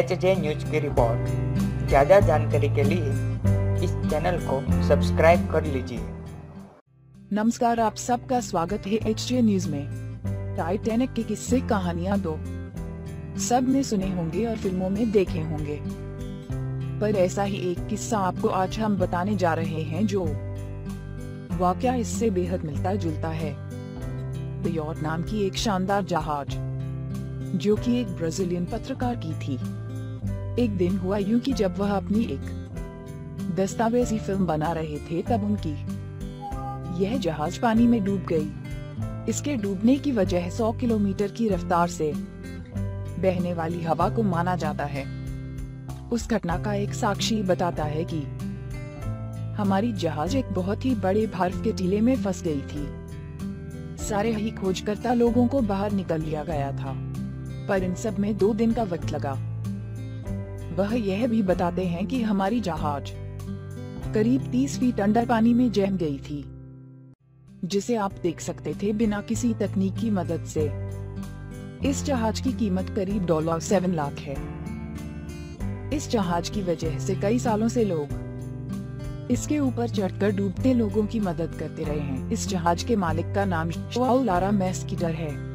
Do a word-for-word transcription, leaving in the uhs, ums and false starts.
H J news की report. ज़्यादा जानकारी के लिए इस चैनल को सब्सक्राइब कर लीजिए। नमस्कार, आप सबका स्वागत है एच जे न्यूज में। टाइटैनिक के किस्से कहानियां दो सबने सुने होंगे और फिल्मों में देखे होंगे, पर ऐसा ही एक किस्सा आपको आज हम बताने जा रहे हैं जो वाकया इससे बेहद मिलता जुलता है। द यॉर्क नाम की एक शानदार जहाज जो कि एक ब्राजीलियन पत्रकार की थी। एक दिन हुआ यूं कि जब वह अपनी एक दस्तावेजी फिल्म बना रहे थे तब उनकी यह जहाज पानी में डूब गई। इसके डूबने की वजह सौ किलोमीटर की रफ्तार से बहने वाली हवा को माना जाता है। उस घटना का एक साक्षी बताता है कि हमारी जहाज एक बहुत ही बड़े बर्फ के टीले में फंस गई थी। सारे ही खोजकर्ता लोगों को बाहर निकल लिया गया था, पर इन सब में दो दिन का वक्त लगा। वह यह भी बताते हैं कि हमारी जहाज करीब तीस फीट अंडर पानी में जम गई थी, जिसे आप देख सकते थे बिना किसी तकनीक की मदद से। इस जहाज की कीमत करीब डॉलर सात लाख है। इस जहाज की वजह से कई सालों से लोग इसके ऊपर चढ़कर डूबते लोगों की मदद करते रहे हैं। इस जहाज के मालिक का नाम जोआओ लारा मेस्कीटर है।